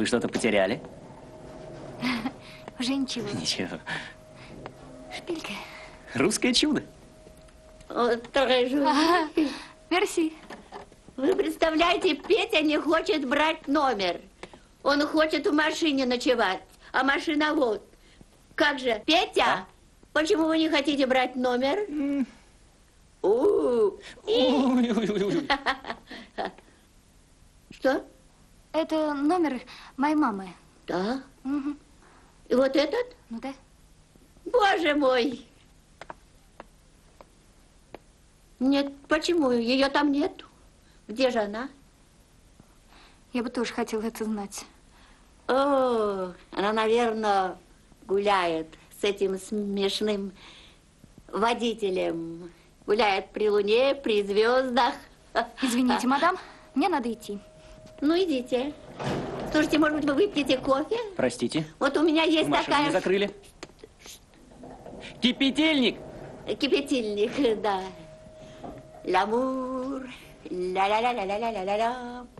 Вы что-то потеряли? Уже ничего. Ничего. Шпилька. Русское чудо. Ага. Мерси. Вы представляете, Петя не хочет брать номер. Он хочет в машине ночевать, а машина вот. Как же, Петя, почему вы не хотите брать номер? Что? Это номер моей мамы. Да? Угу. И вот этот? Ну да. Боже мой! Нет, почему? Ее там нету. Где же она? Я бы тоже хотела это знать. О, она, наверное, гуляет с этим смешным водителем. Гуляет при луне, при звездах. Извините, мадам, мне надо идти. Ну, идите. Слушайте, может быть, вы выпьете кофе? Простите. Вот у меня есть Машину такая... не закрыли. Кипятильник. Кипятильник, да. L'амур, ля-ля-ля-ля-ля-ля-ля-ля.